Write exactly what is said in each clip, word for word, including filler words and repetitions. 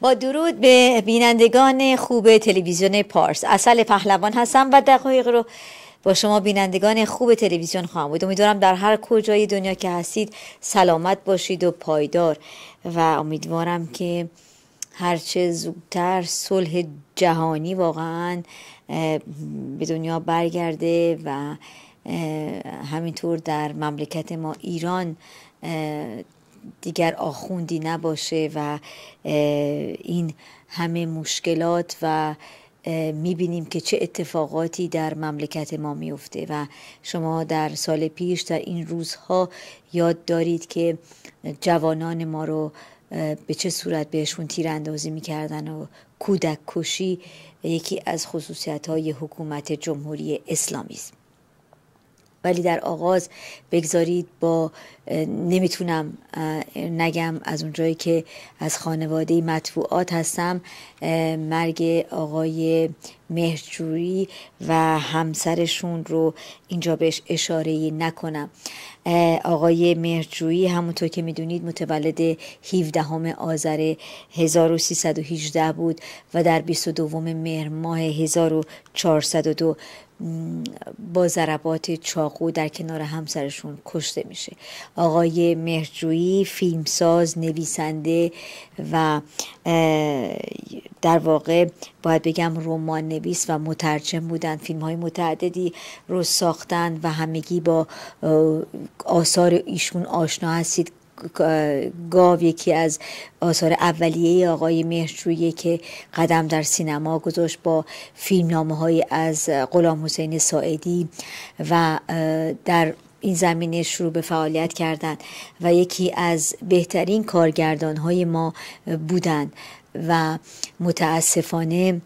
با درود به بینندگان خوب تلویزیون پارس، عسل پهلوان هستم و دقایق رو با شما بینندگان خوب تلویزیون خواهم بود. امیدوارم در هر کجای دنیا که هستید سلامت باشید و پایدار و امیدوارم که هرچه زودتر صلح جهانی واقعا به دنیا برگرده و همینطور در مملکت ما ایران دیگر آخوندی نباشه و این همه مشکلات و میبینیم که چه اتفاقاتی در مملکت ما میفته و شما در سال پیش در این روزها یاد دارید که جوانان ما رو به چه صورت بهشون تیراندازی میکردن و کودک کشی یکی از خصوصیت های حکومت جمهوری اسلامی است. ولی در آغاز بگذارید با نمیتونم نگم از اونجایی که از خانواده مطبوعات هستم مرگ آقای مهرجویی و همسرشون رو اینجا بهش اشاره نکنم. آقای مهرجویی همونطور که میدونید متولد هفدهم آذر هزار و سیصد و هجده بود و در بیست و دوم مهر ماه هزار و چهارصد و دو با ضربات چاقو در کنار همسرشون کشته میشه. آقای مهرجویی فیلمساز، نویسنده و در واقع باید بگم رمان نویس و مترجم بودن. فیلم های متعددی رو ساختن و همگی با آثار ایشون آشنا هستید. گاو یکی از آثار اولیه آقای مهرجویی که قدم در سینما گذاشت با فیلمنامه های از غلام حسین ساعدی و در این زمینه شروع به فعالیت کردن و یکی از بهترین کارگردان های ما بودند و متاسفانه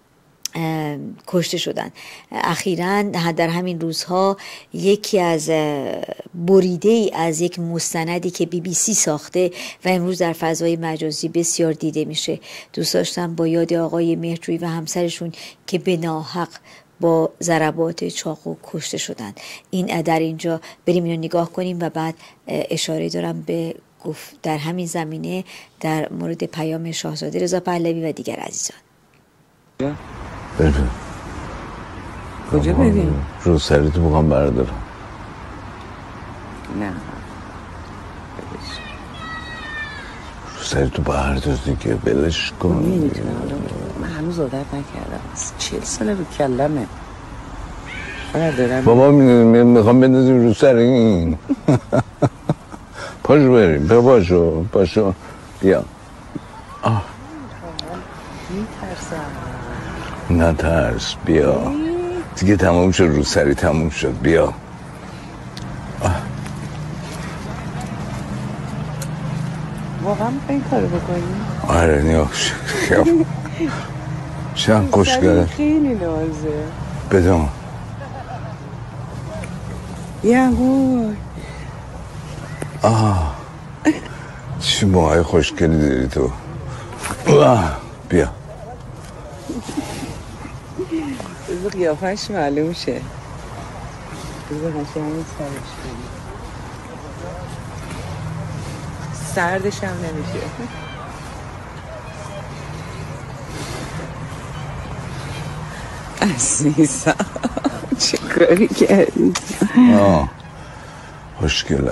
کشته شدن. اخیراً در همین روزها یکی از بریده ای از یک مستندی که بی بی سی ساخته و امروز در فضای مجازی بسیار دیده میشه. دوست داشتم با یاد آقای مهرجویی و همسرشون که به ناحق با ضربات چاقو کشته شدن این در اینجا بریم اینو نگاه کنیم و بعد اشاره دارم به گفت در همین زمینه در مورد پیام شاهزاده رضا پهلوی و دیگر عزیزان. بریم کجا بریم؟ رو سریتو بخوام بردارم. نه رو سریتو بردار دیگه بلش کن. نمیتونم من هنوز عادت نکردم از چهل ساله رو کلمه بردارم. بابا میخوام بندازیم رو سر این. پاشو بریم پاشو پاشو بیا. آه میترسم. نه ترس بیا دیگه تموم شد رو سری تموم شد بیا. آه. واقعا این کارو بکنیم؟ آره نیاش چند خوشگله خیلی نازه بدم یه گوی. آه چی موهای خوشگلی داری تو. آه. بیا بذار قیافش معلوم شه. بذار قشنگ سرش کنی سردش هم نمیشه. عزیزم چه کاری کردی؟ آه خوشگله.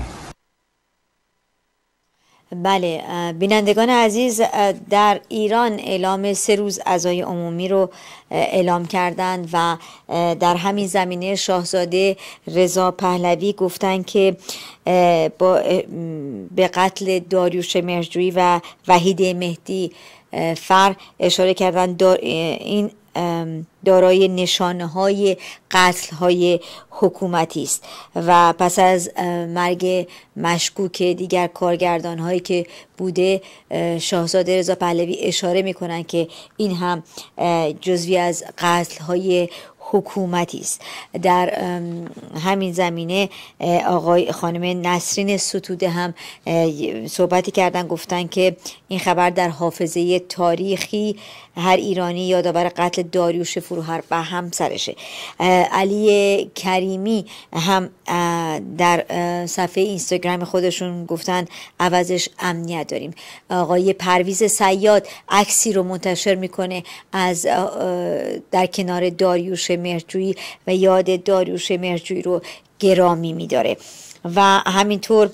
بله بینندگان عزیز، در ایران اعلام سه روز عزای عمومی رو اعلام کردند و در همین زمینه شاهزاده رضا پهلوی گفتن که با به قتل داریوش مهرجویی و وحید مهدی فر اشاره کردن. این دارای نشانه های قتل های حکومتی است و پس از مرگ مشکوک دیگر کارگردان هایی که بوده شاهزاده رضا پهلوی اشاره میکنن که این هم جزوی از قتل های حکومتی است. در همین زمینه آقای خانم نسرین ستوده هم صحبتی کردن، گفتن که این خبر در حافظه تاریخی هر ایرانی یادآور قتل داریوش فروهر و همسرشه. علی کریمی هم در صفحه اینستاگرام خودشون گفتن عوضش امنیت داریم. آقای پرویز صیاد عکسی رو منتشر میکنه از در کنار داریوش مهرجویی و یاد داریوش مهرجویی رو گرامی میداره. و همینطور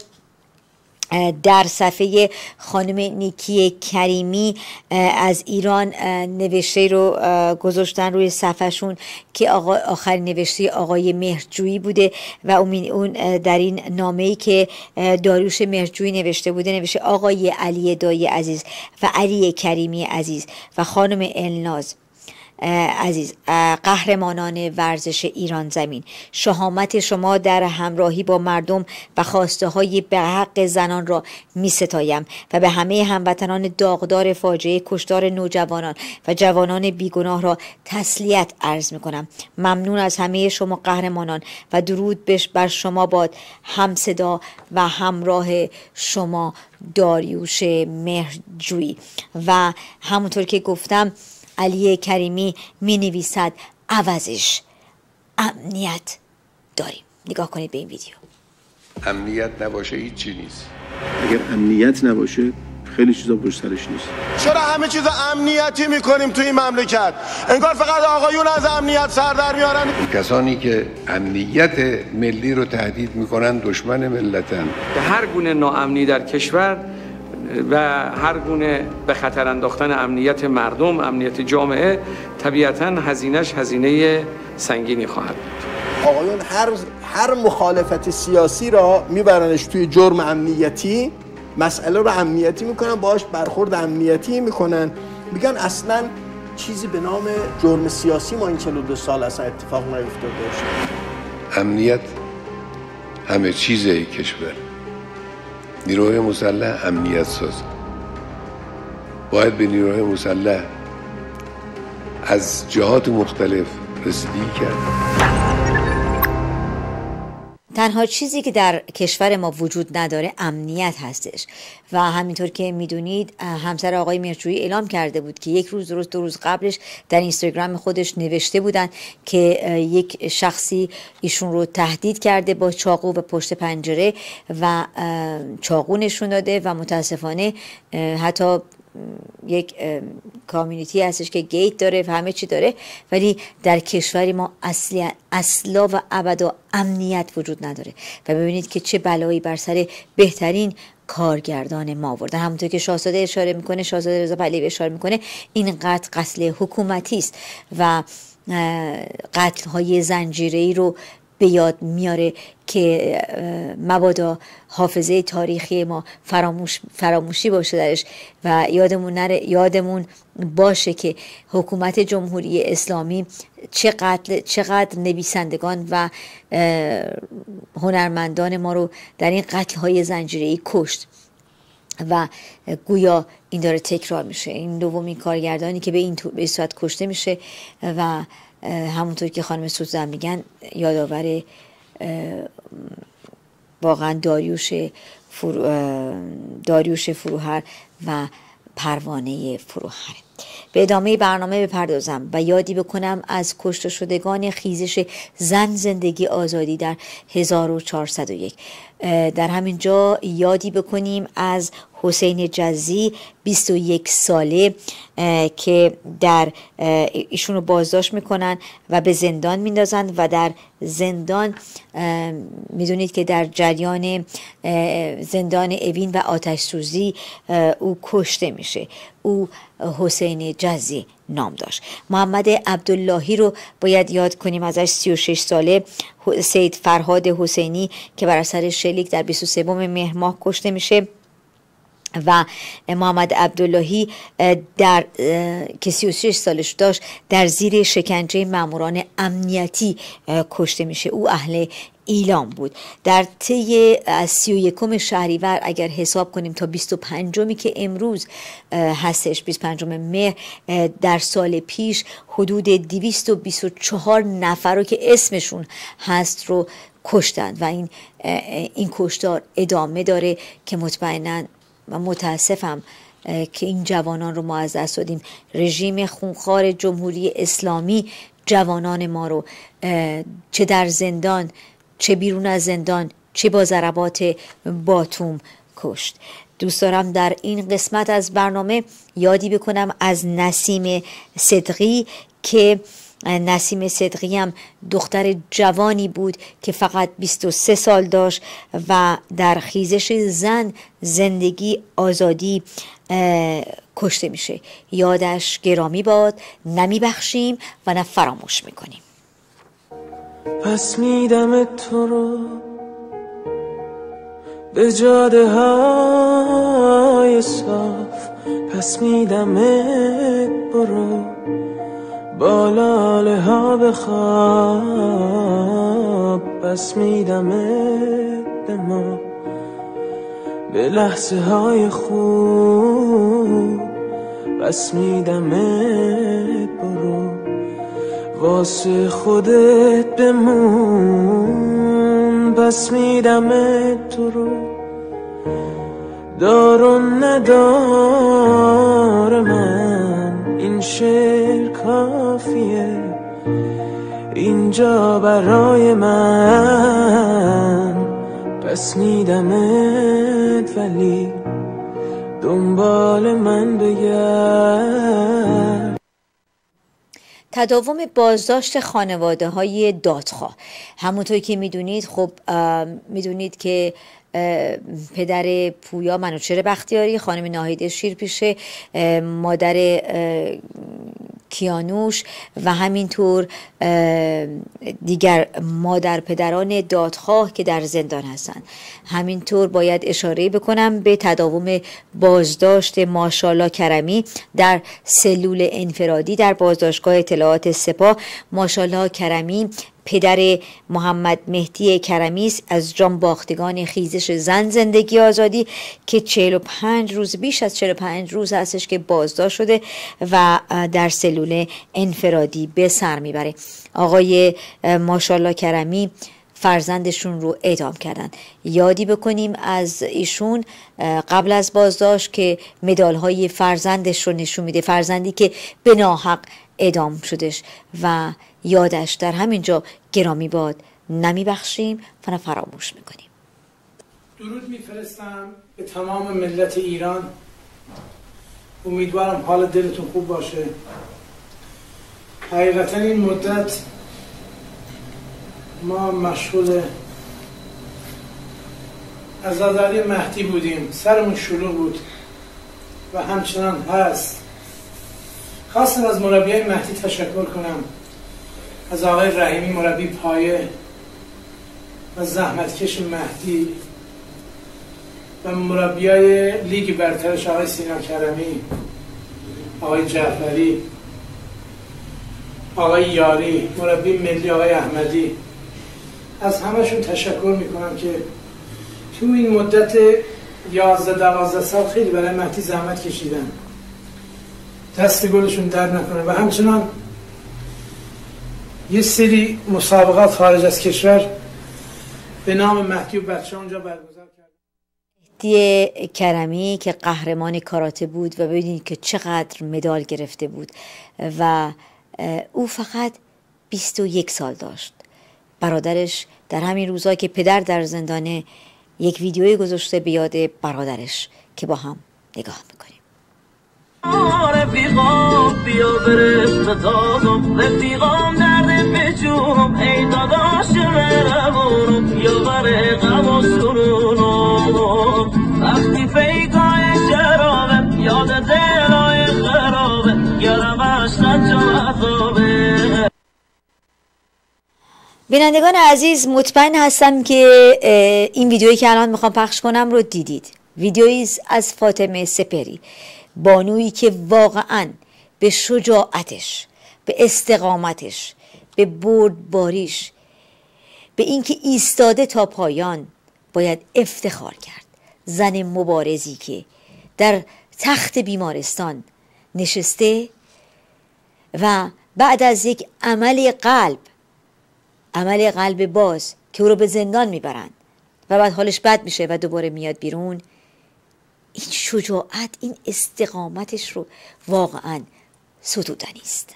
در صفحه خانم نیکی کریمی از ایران نوشته رو گذاشتن روی صفحهشون که آقا آخرین نوشته آقای مهرجویی بوده و اون در این نامه‌ای که داریوش مهرجویی نوشته بوده نوشته آقای علی دایی عزیز و علی کریمی عزیز و خانم الناز عزیز، قهرمانان ورزش ایران زمین، شهامت شما در همراهی با مردم و خواسته های به حق زنان را می ستایم و به همه هموطنان داغدار فاجعه کشتار نوجوانان و جوانان بیگناه را تسلیت عرض می کنم. ممنون از همه شما قهرمانان و درود بش بر شما باد، هم صدا و همراه شما داریوش مهرجویی. و همونطور که گفتم علی کریمی می نویسد عوضش امنیت داریم. نگاه کنید به این ویدیو. امنیت نباشه هیچی نیست. اگر امنیت نباشه خیلی چیزا پشت سرش نیست. چرا همه چیز امنیتی میکنیم توی این مملکت؟ انگار فقط آقایون از امنیت سر در میارن. کسانی که امنیت ملی رو تهدید میکنن دشمن ملتن. هر گونه ناامنی در کشور و هر گونه به خطر انداختن امنیت مردم، امنیت جامعه، طبیعتاً هزینه‌اش هزینه سنگینی خواهد بود. آقایون هر هر مخالفت سیاسی را میبرنش توی جرم امنیتی، مسئله رو امنیتی میکنن، باهاش برخورد امنیتی میکنن، میگن اصلاً چیزی به نام جرم سیاسی ما این چهل و دو سال اصلا اتفاق نیفتاده باشه. امنیت همه چیزه کشور. نیروهای مسلح امنیت ساز. باید به نیروهای مسلح از جهات مختلف رسیدگی کرد. تنها چیزی که در کشور ما وجود نداره امنیت هستش و همینطور که میدونید همسر آقای مهرجویی اعلام کرده بود که یک روز درست دو روز قبلش در اینستاگرام خودش نوشته بودن که یک شخصی ایشون رو تهدید کرده با چاقو و پشت پنجره و چاقو نشون داده و متاسفانه حتی یک کامیونیتی هستش که گیت داره و همه چی داره، ولی در کشوری ما اصلا اصلا و ابدا امنیت وجود نداره و ببینید که چه بلایی بر سر بهترین کارگردان ما آوردن. همونطور که شاهزاده اشاره میکنه، شاهزاده رضا پهلوی اشاره میکنه، این قتل قتل حکومتی است و قتل های زنجیره‌ای رو به یاد میاره که مبادا حافظه تاریخی ما فراموش فراموشی باشه درش و یادمون نره، یادمون باشه که حکومت جمهوری اسلامی چقدر چقدر نویسندگان و هنرمندان ما رو در این قتل‌های زنجیره‌ای کشت و گویا این داره تکرار میشه. این دومین کارگردانی که به این به صورت کشته میشه و همونطور که خانم سوزن میگن یادآور واقعا داریوش فرو داریوش فروهر و پروانه فروهر. به ادامه برنامه بپردازم و یادی بکنم از کشته شدگان خیزش زن زندگی آزادی در هزار و چهارصد و یک. در همین جا یادی بکنیم از حسین جزی بیست و یک ساله که در ایشون رو بازداشت میکنن و به زندان میندازن و در زندان میدونید که در جریان زندان اوین و آتش سوزی او کشته میشه. او حسین جزی نام داشت. محمد عبداللهی رو باید یاد کنیم، ازش سی و شش ساله. سید فرهاد حسینی که بر اثر شلیک در بیست و سوم مهر ماه کشته میشه و محمد عبداللهی در که سی و شش سالش داشت در زیر شکنجه ماموران امنیتی کشته میشه. او اهل ایلام بود. در طی از سی و یکم شهریور اگر حساب کنیم تا بیست و پنجمی که امروز هستش، بیست و پنجم مهر، در سال پیش حدود دویست و بیست و چهار نفر رو که اسمشون هست رو کشتند و این این کشتار ادامه داره که مطمئنا و متاسفم که این جوانان رو ما از دست دادیم. رژیم خونخوار جمهوری اسلامی جوانان ما رو چه در زندان چه بیرون از زندان چه با ضربات باتوم کشت. دوست دارم در این قسمت از برنامه یادی بکنم از نسیم صدقی که نسیم صدقی هم دختر جوانی بود که فقط بیست و سه سال داشت و در خیزش زن، زندگی، آزادی کشته میشه. یادش گرامی باد. نمی بخشیم و نه فراموش میکنیم. پس میدم تو رو به جاده های صاف، پس میدمت برو با لاله ها بخواب، پس میدمت به ما به لحظه های خوب، پس میدمت برو واسه خودت بمون، پس میدمت تو رو دار و ندار من، این شعر کافیه اینجا برای من، پس میدمت ولی دنبال من بگرد. تداوم بازداشت خانواده های دادخواه. همونطور که میدونید، خب میدونید که پدر پویا منوچهر بختیاری، خانم ناهید شیرپیشه، مادر کیانوش و همینطور دیگر مادر پدران دادخواه که در زندان هستند. همینطور باید اشاره بکنم به تداوم بازداشت ماشالله کرمی در سلول انفرادی در بازداشتگاه اطلاعات سپاه. ماشالله کرمی پدر محمد مهدی کرمی است، از جان باختگان خیزش زن، زندگی، آزادی، که چهل و پنج روز بیش از چهل و پنج روز هستش که بازداشت شده و در سلول انفرادی به سر میبره. آقای ماشالله کرمی فرزندشون رو اعدام کردن. یادی بکنیم از ایشون قبل از بازداشت که مدال های فرزندش رو نشون میده، فرزندی که به ناحق اعدام شدش و یادش در همینجا گرامی باد. نمی بخشیم و نه فراموش میکنیم. درود میفرستم به تمام ملت ایران. امیدوارم حال دلتون خوب باشه. حقیقتا این مدت ما مشغول عزاداری مهدی بودیم، سرمون شلوغ بود و همچنان هست. خواستم از مربیای مهدی تشکر کنم، از آقای رحیمی مربی پایه و زحمتکش مهدی و مربیای لیگ برترش آقای سینا کرمی، آقای جعفری، آقای یاری، مربی ملی آقای احمدی. از همشون تشکر میکنم که تو این مدت یازده دوازده سال خیلی برای مهدی زحمت کشیدن. دست گلشون در نکنه. و همچنان یه سری مسابقات خارج از کشور به نام مهدی و بچه اونجا برگزار کرد. مهدی کرمی که قهرمان کاراته بود و ببینید که چقدر مدال گرفته بود و او فقط بیست و یک سال داشت. برادرش در همین روزها که پدر در زندانه یک ویدیوی گذاشته به یاد برادرش که با هم نگاه میکنیم. رفیقام بیا برس تازم، رفیقام درد بجوم، ای داداش مرمونم یا بره غم و سرونم، وقتی فیکای جرامه یاد دلای خرابه، یارم اشتن جو عذابه. بینندگان عزیز، مطمئن هستم که این ویدیویی که الان میخوام پخش کنم رو دیدید. ویدیویی از فاطمه سپری، بانویی که واقعا به شجاعتش، به استقامتش، به بردباریش به اینکه ایستاده تا پایان باید افتخار کرد. زن مبارزی که در تخت بیمارستان نشسته و بعد از یک عمل قلب عمل قلب باز که او رو به زندان میبرن و بعد حالش بد میشه و دوباره میاد بیرون، این شجاعت، این استقامتش رو واقعا ستودنی است.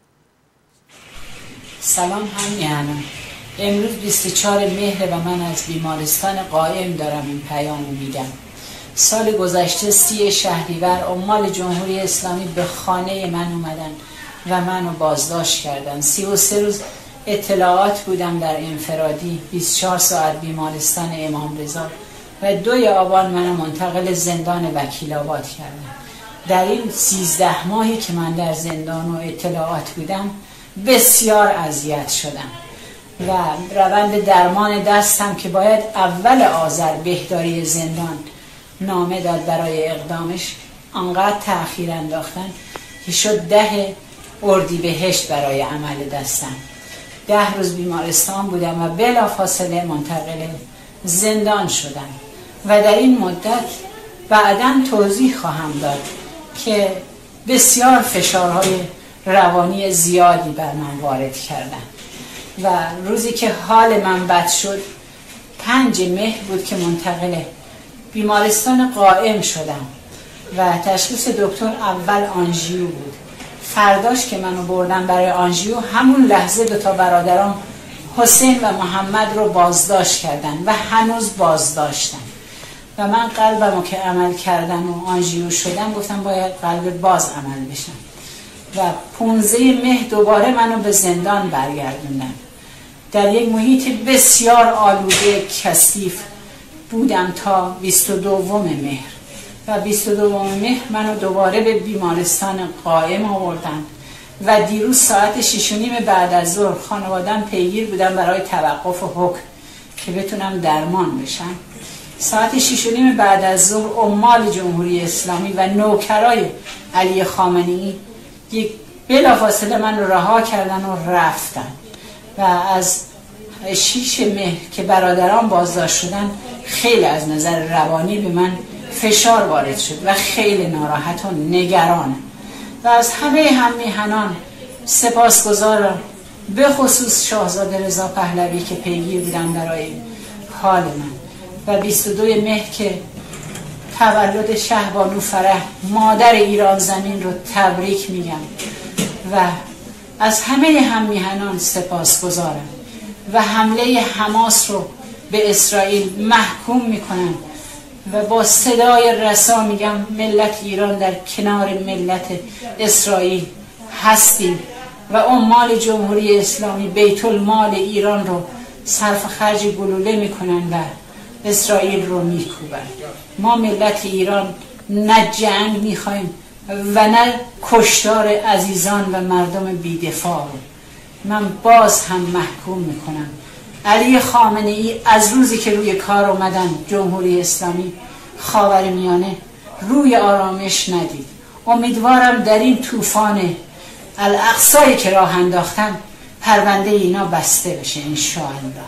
سلام هم میهنم. امروز بیست و چهار مهر و من از بیمارستان قائم دارم این پیام میدم. سال گذشته سی شهریور عمال جمهوری اسلامی به خانه من اومدن و منو بازداشت کردن. سی و سه روز اطلاعات بودم در انفرادی، بیست و چهار ساعت بیمارستان امام رضا و دوی آبان منو منتقل زندان وکیل آباد کردن. در این سیزده ماهی که من در زندان و اطلاعات بودم بسیار اذیت شدم و روند درمان دستم که باید اول آذر بهداری زندان نامه داد برای اقدامش، انقدر تأخیر انداختن که شد ده اردیبهشت برای عمل دستم. ده روز بیمارستان بودم و بلافاصله منتقل زندان شدم و در این مدت بعداً توضیح خواهم داد که بسیار فشارهای روانی زیادی بر من وارد کردن و روزی که حال من بد شد پنج مهر بود که منتقل بیمارستان قائم شدم و تشخیص دکتر اول آنژیو بود. فرداش که منو بردن برای آنژیو، همون لحظه دو تا برادرام حسین و محمد رو بازداشت کردن و هنوز بازداشتن و من قلبمو که عمل کردن و آنژیو شدم گفتم باید قلب باز عمل بشم و پونزده مهر دوباره منو به زندان برگردوندن. در یک محیط بسیار آلوده کثیف بودم تا بیست و دوم مهر و بیست و دوم مهر منو دوباره به بیمارستان قائم آوردن و دیروز ساعت شش و نیم بعد از ظهر خانواده‌ام پیگیر بودن برای توقف حکم که بتونم درمان بشم. ساعت شش و نیم بعد از ظهر عمال جمهوری اسلامی و نوکرای علی خامنه‌ای یک بلافاصله من رو رها کردن و رفتن و از شیش مهر که برادران بازداشت شدن خیلی از نظر روانی به من فشار وارد شد و خیلی ناراحت و نگرانم و از همه هم میهنان سپاسگزارم، به خصوص شاهزاده رضا پهلوی که پیگیر بودن برای حال من و بیست و دو مهر که تولد شهبانو فرح مادر ایران زمین رو تبریک میگم و از همه هم میهنان سپاسگزارم و حمله حماس رو به اسرائیل محکوم میکنم و با صدای رسا میگم ملت ایران در کنار ملت اسرائیل هستیم و عمال جمهوری اسلامی بیت المال ایران رو صرف خرج گلوله میکنن و اسرائیل رو میکوبن. ما ملت ایران نه جنگ میخوایم و نه کشتار عزیزان و مردم بیدفاع. من باز هم محکوم میکنم علی خامنه‌ای از روزی که روی کار اومدن جمهوری اسلامی خاورمیانه روی آرامش ندید. امیدوارم در این طوفان الاقصایی که راه انداختن پرونده اینا بسته بشه انشاءالله.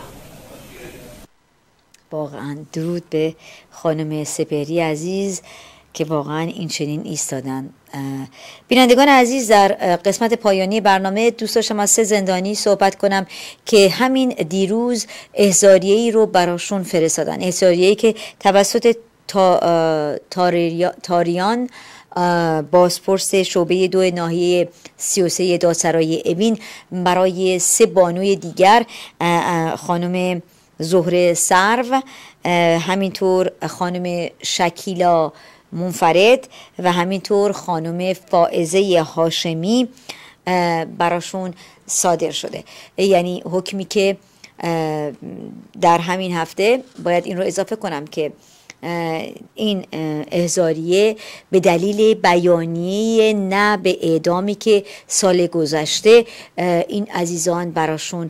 واقعا درود به خانم سپهری عزیز که واقعا این چنین ایستادن. بینندگان عزیز، در قسمت پایانی برنامه دوست داشتم از سه زندانی صحبت کنم که همین دیروز احضاریه‌ای رو براشون فرستادن، احضاریه‌ای که توسط تا تاریان بازپرس شعبه دو ناحیه سی و سه دادسرای اوین برای سه بانوی دیگر، خانم زهره سرو، همینطور خانم شکیلا منفرد و همینطور خانم فائزه هاشمی براشون صادر شده. یعنی حکمی که در همین هفته باید این رو اضافه کنم که این احضاریه به دلیل بیانیه نه به اعدامی که سال گذشته این عزیزان براشون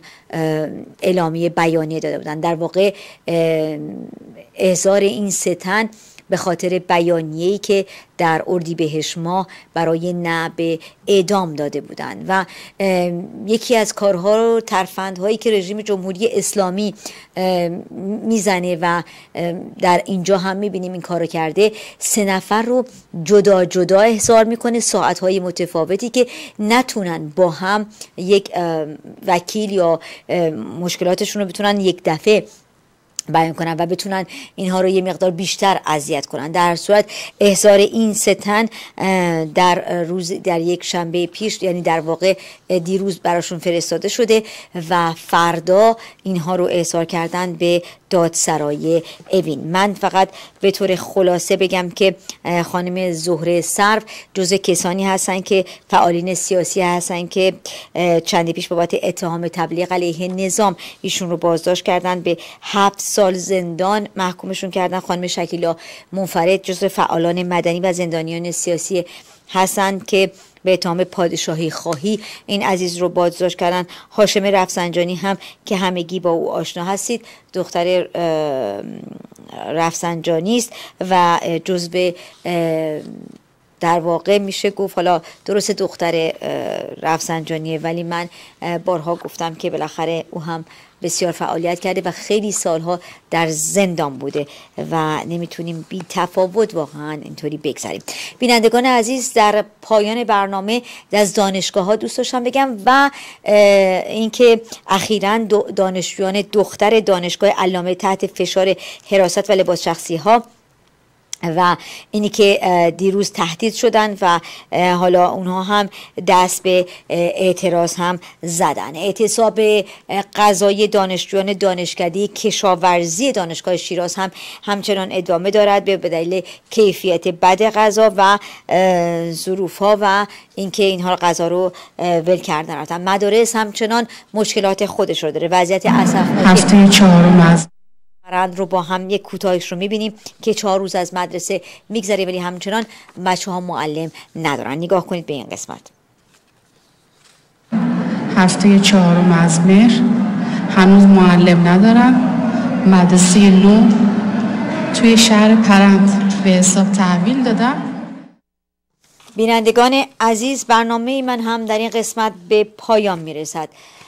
اعلامیه بیانیه داده بودن. در واقع احضار این سه تن به خاطر بیانیه‌ای که در اردیبهشت ماه برای نه به اعدام داده بودند. و یکی از کارها رو ترفندهایی که رژیم جمهوری اسلامی میزنه و در اینجا هم میبینیم این کارو کرده، سه نفر رو جدا جدا احضار میکنه ساعتهای متفاوتی که نتونن با هم یک وکیل یا مشکلاتشون رو بتونن یک دفعه بیان کنن و بتونن اینها رو یه مقدار بیشتر اذیت کنن. در صورت احضار این سه تن در روز در یک شنبه پیش، یعنی در واقع دیروز براشون فرستاده شده و فردا اینها رو احضار کردن به دادسرای اوین. من فقط به طور خلاصه بگم که خانم زهره سرو جزء کسانی هستن که فعالین سیاسی هستن که چندی پیش بابت اتهام تبلیغ علیه نظام ایشون رو بازداشت کردن، به هفت سال زندان محکومشون کردن. خانم شکیلا منفرد جزء فعالان مدنی و زندانیان سیاسی هستند که به اتهام پادشاهی خواهی این عزیز رو بازداشت کردن. هاشم رفسنجانی هم که همگی با او آشنا هستید، دختر رفسنجانی است و جزو در واقع میشه گفت، حالا درست دختر رفسنجانیه ولی من بارها گفتم که بالاخره او هم بسیار فعالیت کرده و خیلی سالها در زندان بوده و نمیتونیم بی تفاوت واقعا اینطوری بگذاریم. بینندگان عزیز، در پایان برنامه از دانشگاه ها دوست داشتم بگم و اینکه اخیراً دانشجویان دختر دانشگاه علامه تحت فشار حراست و لباس شخصی ها و اینی که دیروز تهدید شدن و حالا اونها هم دست به اعتراض هم زدن. اعتصاب قضایی دانشجویان دانشکده کشاورزی دانشگاه شیراز هم همچنان ادامه دارد به دلیل کیفیت بد غذا و ظروف‌ها و اینکه اینها غذا رو ول کردن رفتن. مدارس همچنان مشکلات خودش رو داره. وضعیت اسفناک هفته چهارم از رند رو با هم یک کوتاهش رو میبینیم که چهار روز از مدرسه میگذره ولی همچنان بچه ها معلم ندارن. نگاه کنید به این قسمت. هفته چهارم از مهر هنوز معلم ندارن. مدرسه نو توی شهر پرند به حساب تحویل دادن. بینندگان عزیز، برنامه من هم در این قسمت به پایان میرسد.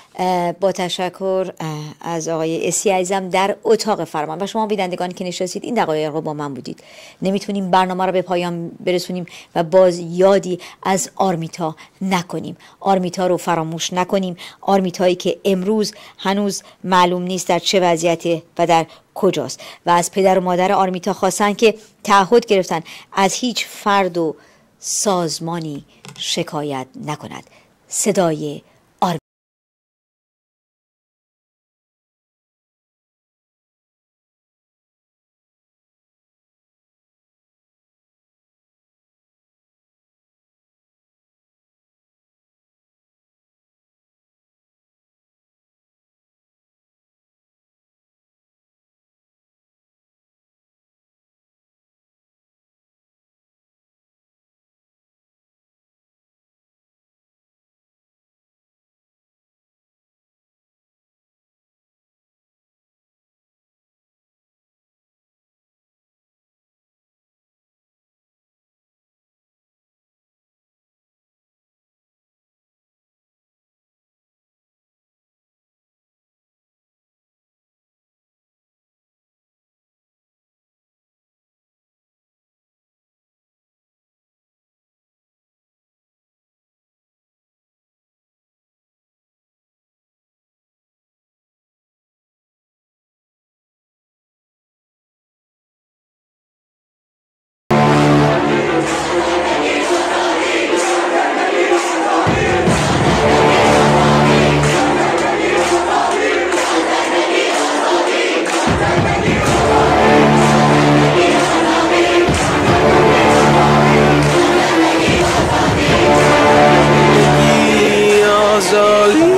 با تشکر از آقای اسی عزیزم در اتاق فرمان و شما بینندگانی که نشستید این دقایق رو با من بودید. نمیتونیم برنامه رو به پایان برسونیم و باز یادی از آرمیتا نکنیم. آرمیتا رو فراموش نکنیم. آرمیتایی که امروز هنوز معلوم نیست در چه وضعیته و در کجاست و از پدر و مادر آرمیتا خواستن که تعهد گرفتن از هیچ فرد و سازمانی شکایت نکند. صدای آزادی